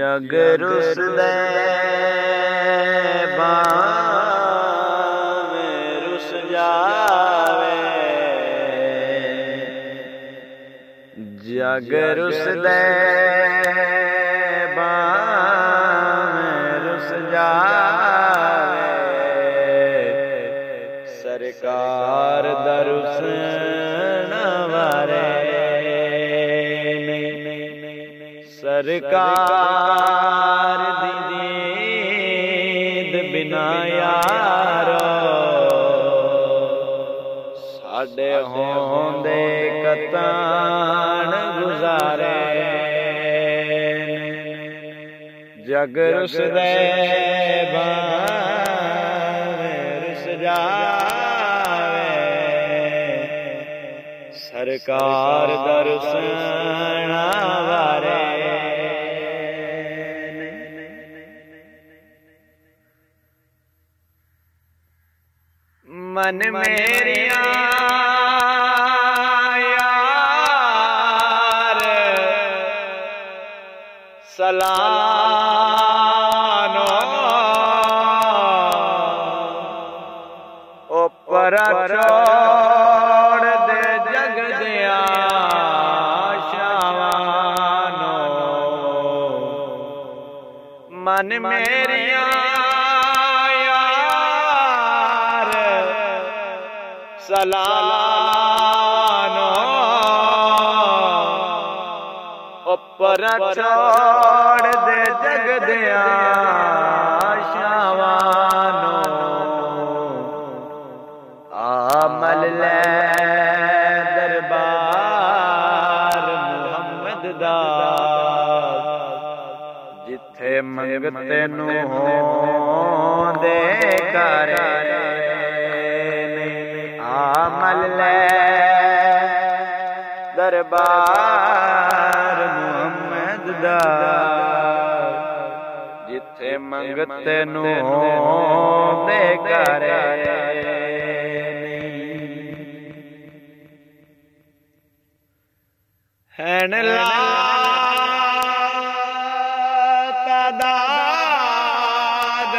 जग रुसदे बावें रुस जावे, जग रुसदे बावें रुस जावे, सरकार दरुसन वारे सरकार दी दीद बिना यारो साडे होंदे कतान गुजारे। जग रुसदे बावें रुस जावे, सरकार दरुसन वारे। मन मेरिया यार सलानो ओ पर छोड़ दे जग दिया शावानो। मन मेरिया सलानो ऊपर छोड़ दे जग दिया शावानो। आमल ले दरबार मुहम्मद दा, जिथे मंगते नू होंदे करे। आमल ले दरबार मुहम्मद दा, जिथे मंगते नू होंदे करे। हैन ला तादाद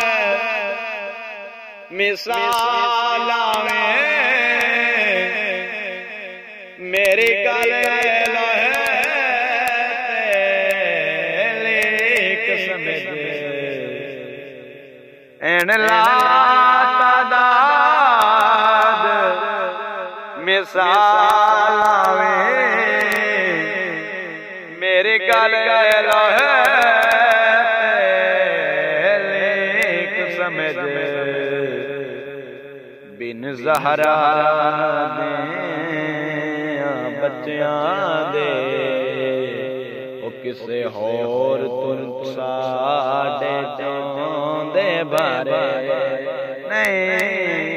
मिसालावें मेरी गल लेक समझ एन ला तादाद मिसालावें मेरी गल लेक समझ। बिन ज़हरा बच्चियां दे ओ किसे होर तुन साडे चांदे बारे नहीं।